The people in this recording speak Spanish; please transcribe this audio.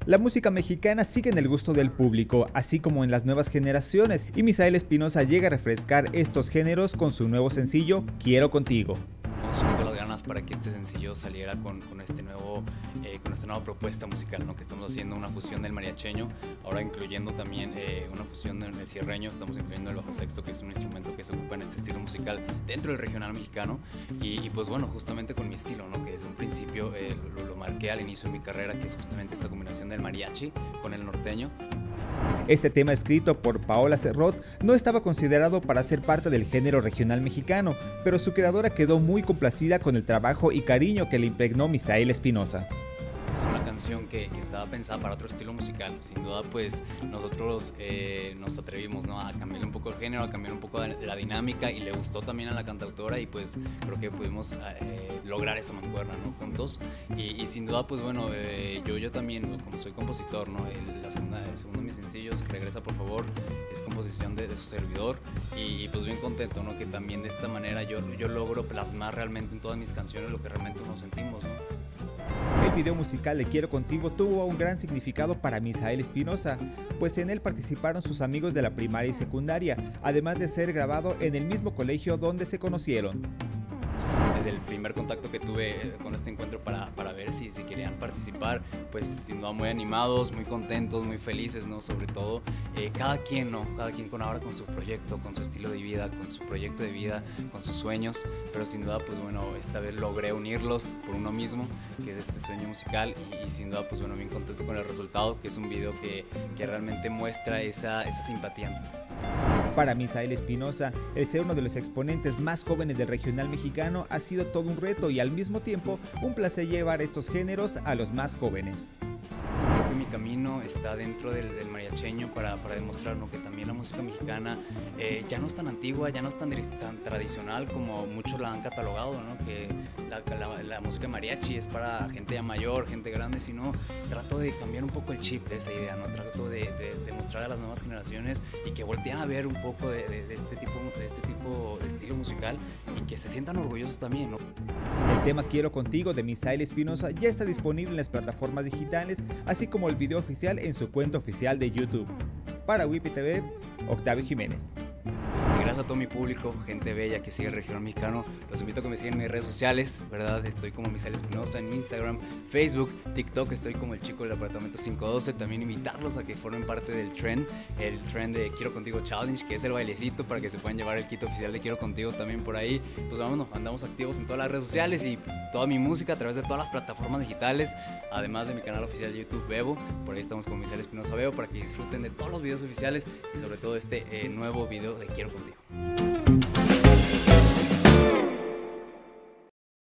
La música mexicana sigue en el gusto del público, así como en las nuevas generaciones, y Misael Espinosa llega a refrescar estos géneros con su nuevo sencillo, Quiero Contigo. Echando las ganas para que este sencillo saliera con esta nueva propuesta musical, ¿no? Que estamos haciendo una fusión del mariacheño, ahora incluyendo también una fusión del sierreño. Estamos incluyendo el bajo sexto, que es un instrumento que se ocupa en este estilo musical dentro del regional mexicano, y pues bueno, justamente con mi estilo, ¿no? Que desde un principio lo marqué al inicio de mi carrera, que es justamente esta combinación del mariachi con el norteño. Este tema, escrito por Paola Cerrot, no estaba considerado para ser parte del género regional mexicano, pero su creadora quedó muy complacida con el trabajo y cariño que le impregnó Misael Espinosa. Es una canción que estaba pensada para otro estilo musical. Sin duda, pues nosotros nos atrevimos, ¿no? A cambiarle un poco el género, a cambiar un poco la dinámica, y le gustó también a la cantautora, y pues creo que pudimos lograr esa mancuerna, ¿no? Juntos. Y sin duda, pues bueno, yo también, como soy compositor, ¿no? El segundo de mis sencillos, Regresa por favor, es composición de su servidor, y pues bien contento, ¿no? Que también de esta manera yo logro plasmar realmente en todas mis canciones lo que realmente nos sentimos, ¿no? El video musical de Quiero Contigo tuvo un gran significado para Misael Espinosa, pues en él participaron sus amigos de la primaria y secundaria, además de ser grabado en el mismo colegio donde se conocieron. Desde el primer contacto que tuve con este encuentro para ver si querían participar, pues sin duda muy animados, muy contentos, muy felices, ¿no? Sobre todo cada quien, ¿no? Cada quien ahora con su proyecto, con su estilo de vida, con su proyecto de vida, con sus sueños, pero sin duda, pues bueno, esta vez logré unirlos por uno mismo, que es este sueño musical, y sin duda, pues bueno, bien contento con el resultado, que es un video que realmente muestra esa simpatía. Para Misael Espinosa, el ser uno de los exponentes más jóvenes del regional mexicano ha sido todo un reto y al mismo tiempo un placer llevar estos géneros a los más jóvenes. Creo que mi camino está dentro del mariacheño para demostrar, ¿no? Que también la música mexicana ya no es tan antigua, ya no es tan tradicional como muchos la han catalogado, ¿no? Que la música mariachi es para gente ya mayor, gente grande, sino trato de cambiar un poco el chip de esa idea, ¿no? Trato de mostrar a las nuevas generaciones y que volteen a ver un poco de este tipo de estilo musical, y que se sientan orgullosos también, ¿no? El tema Quiero Contigo de Misael Espinosa ya está disponible en las plataformas digitales, así como el video oficial en su cuenta oficial de YouTube. Para WIPI TV, Octavio Jiménez. Y gracias a todo mi público, gente bella que sigue el regional mexicano, los invito a que me sigan en mis redes sociales, ¿verdad? Estoy como Misael Espinosa en Instagram, Facebook, TikTok, estoy como el chico del apartamento 512. También invitarlos a que formen parte del trend, el trend de Quiero Contigo Challenge, que es el bailecito para que se puedan llevar el kit oficial de Quiero Contigo también por ahí. Pues vámonos, andamos activos en todas las redes sociales y toda mi música a través de todas las plataformas digitales, además de mi canal oficial de YouTube Bebo. Por ahí estamos como Misael Espinosa Bebo, para que disfruten de todos los videos oficiales y sobre todo este nuevo video de Quiero Contigo.